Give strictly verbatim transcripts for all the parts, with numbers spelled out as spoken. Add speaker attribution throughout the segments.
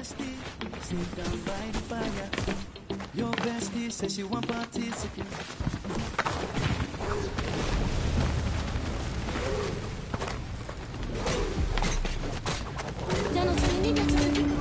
Speaker 1: bestie, sit down by the fire. Your bestie says she want participate.
Speaker 2: Ya no soy niña, soy rico.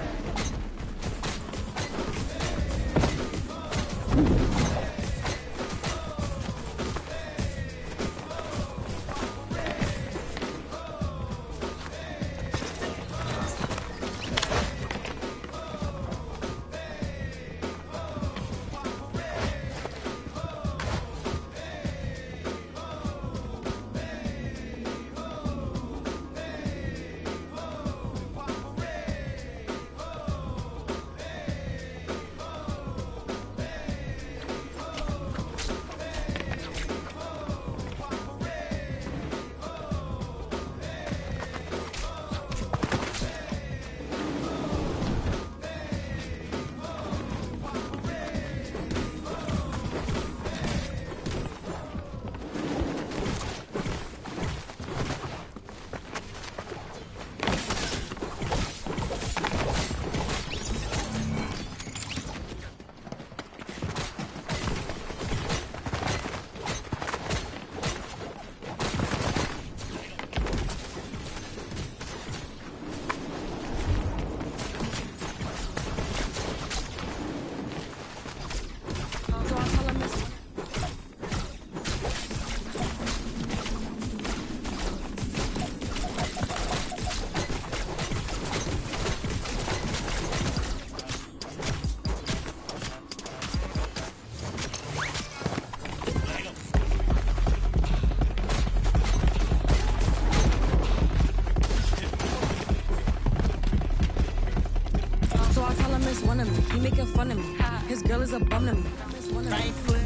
Speaker 2: One of me, he making fun of me. His girl is a bum to me.
Speaker 1: Right foot.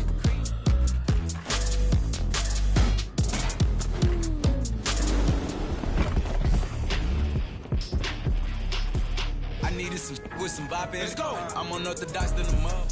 Speaker 3: I needed some with some bop in it. Let's go. I'm unorthodox than the mug.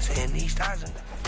Speaker 4: That's in East Island.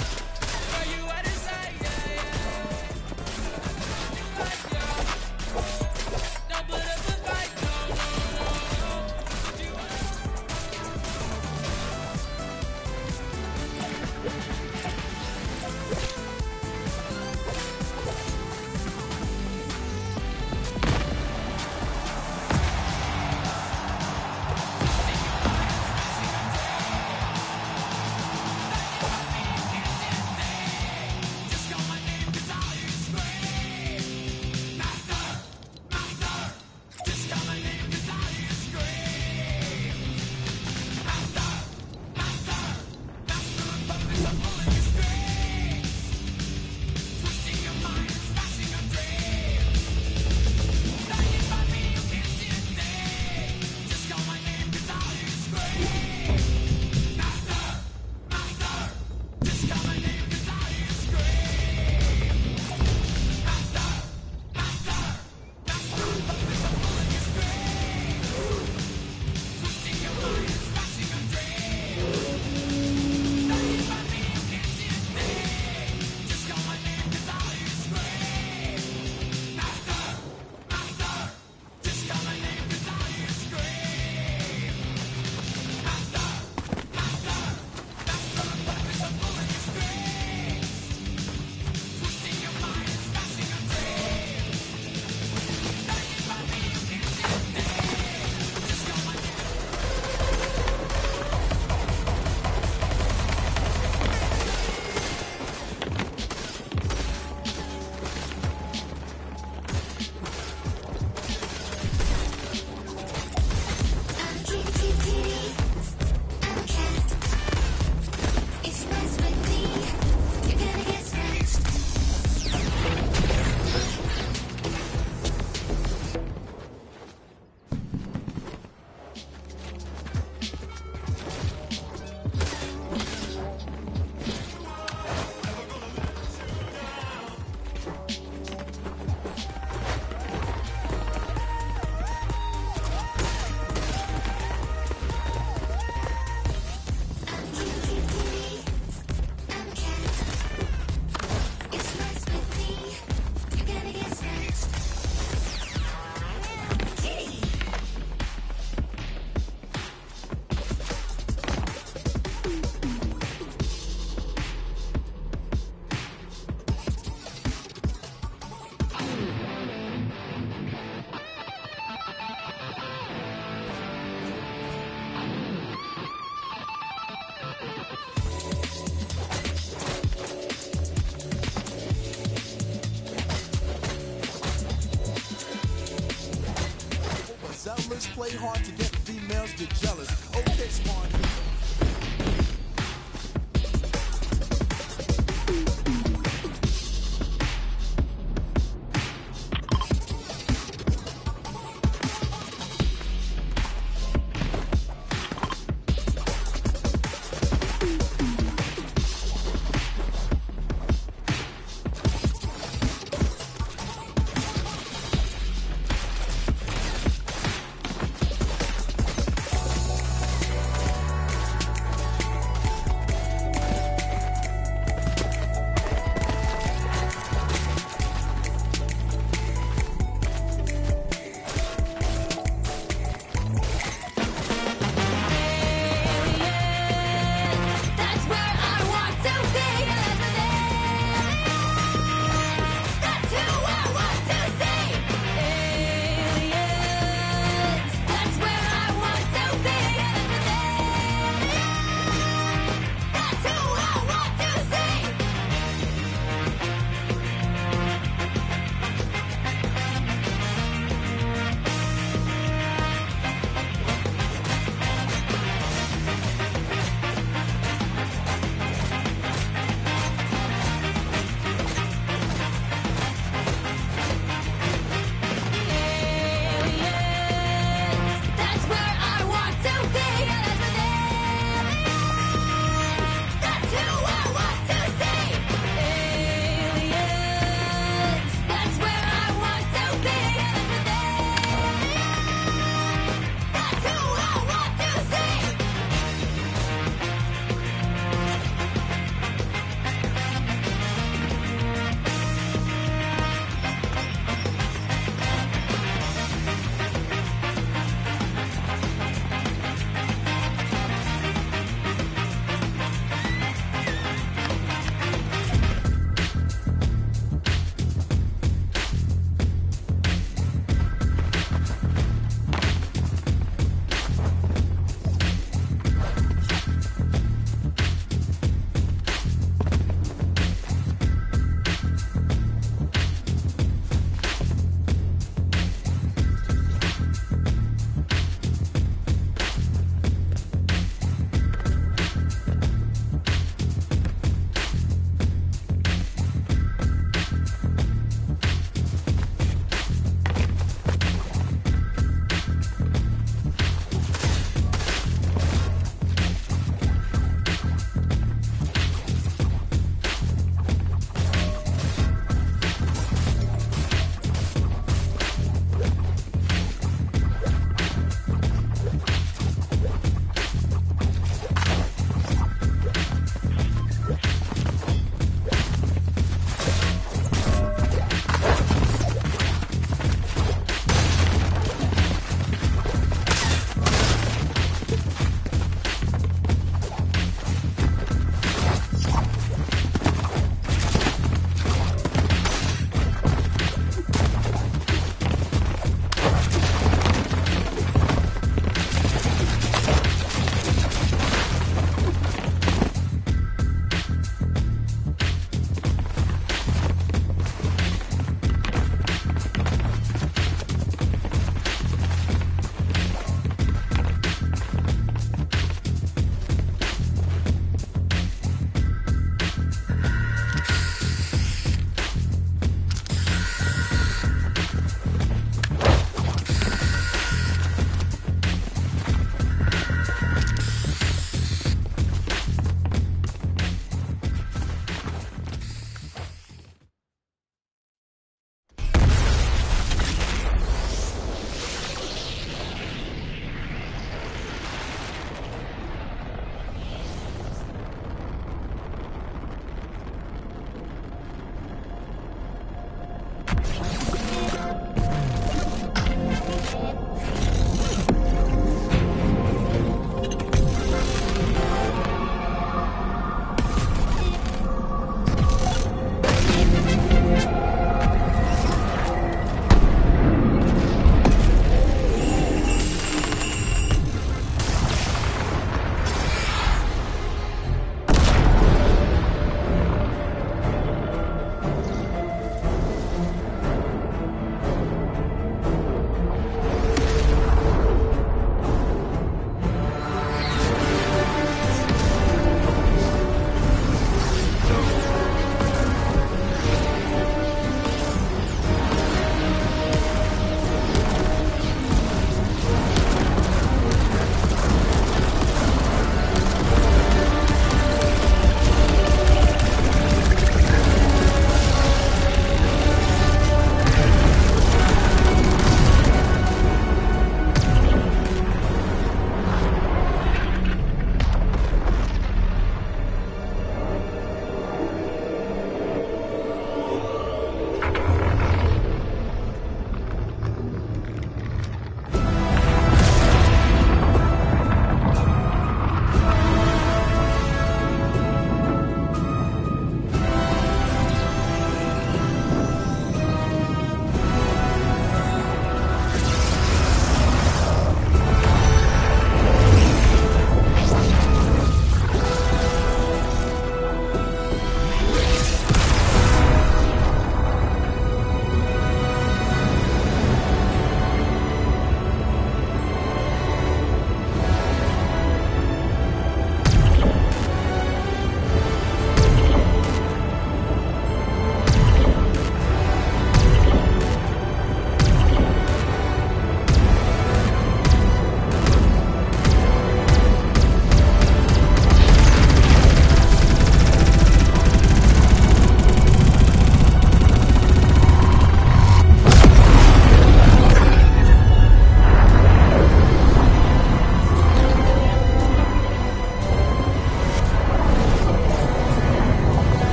Speaker 5: Zealous, play hard to get females get jealous. Okay, smart.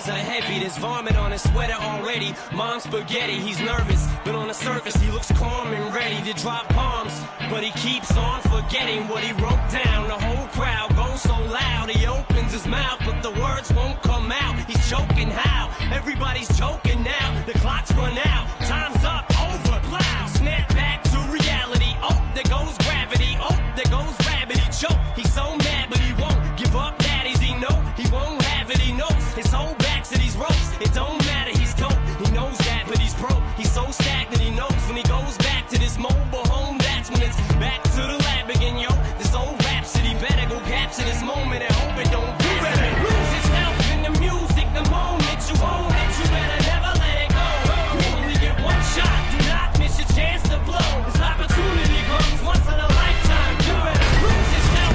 Speaker 4: are heavy, there's vomit on his sweater already. Mom's spaghetti, he's nervous, but on the surface he looks calm and ready to drop bombs. But he keeps on forgetting what he wrote down. The whole crowd goes so loud, he opens his mouth, but the words won't come out. He's choking how? Everybody's choking now. The clock's run out, time's up, over, loud. Snap back to reality, oh, there goes gravity, oh, there goes gravity, choke. He's so mad, but he won't give up, daddies, he know he won't have it, he knows his whole back's to these ropes. It don't matter, he's dope, he knows that, but he's broke. He's so stagnant, he knows when he goes back to this mobile home, that's when it's back to the lab again, yo. This old rhapsody better go capture this moment and hope it don't you better lose yourself in the music the moment you own it. You better never let it go. You only get one shot, do not miss your chance to blow. This opportunity comes once in a lifetime. You better lose yourself.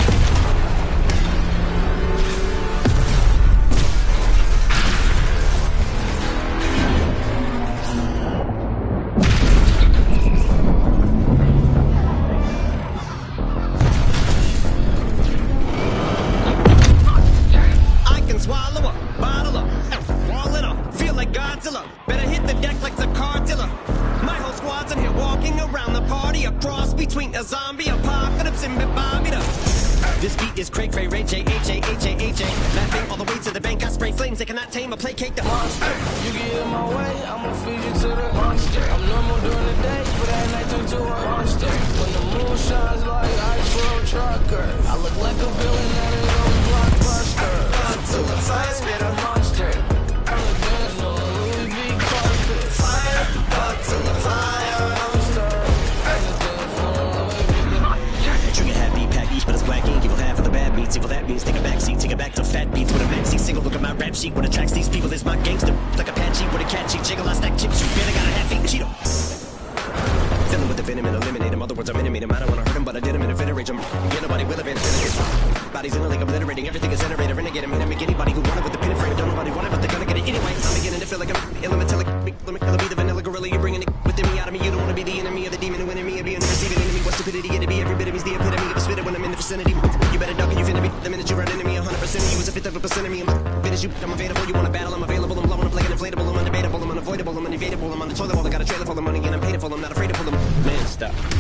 Speaker 6: I can swallow up, bottle up, wall it up, feel like Godzilla. Better hit the deck like the cartilla. My whole squad's in here walking around the party, a cross between a zombie apocalypse and Bobby. This beat is cray cray, Ray J, H A, H A, H A. Laughing all the way to the bank, I spray flames, they cannot tame or placate the monster.
Speaker 7: You get in my way, I'ma feed you to the monster. I'm normal during the day, but at night turn to a monster. When the moon shines like ice road trucker, I look like a villain out of those blockbusters. Until the fire spit a monster. I'm a dance on a Louis V carpet. Fire, until the fire monster. I'm a dance on a Louis V.
Speaker 6: Trigger happy, pack each, but it's whack ink. Evil half of the bad beats, evil that means take a back seat, take it back to fat beats with a maxi single. Look at my rap sheet, what attracts these people is my gangster. Like Apache with a catchy jiggle, I stack chips, you better got a half eat Cheeto. Fill him with the venom and eliminate him. Other words, I'm intimate him. I don't wanna hurt him, but I did him in a fit of rage. I'm get nobody will evade him. Bodies in a league, obliterating everything is generated. Renegade him, hit him, make anybody who wanted with the pin and frame. Don't nobody want it, but they're gonna get it anyway. I'm beginning to feel like I'm elementally. Let me kill be the vanilla gorilla. You're bringing it within me, out of me. You don't wanna be the enemy of the demon who enemy of being the receiving enemy. What stupidity it'd be? Every bit of me's the epitome of a spitter when I'm in the vicinity. You better duck and you finna be the minute you run into me. one hundred percent of you is a fifth of a percent of me. I'm finish you, I'm available. You wanna battle? I'm available. I'm blowing up like an inflatable. I'm undebatable. I'm unavoidable. I'm unavoidable. I'm on the toilet bowl. I got a trailer full of money and I'm paid for. I'm not afraid to pull them. Man, stop.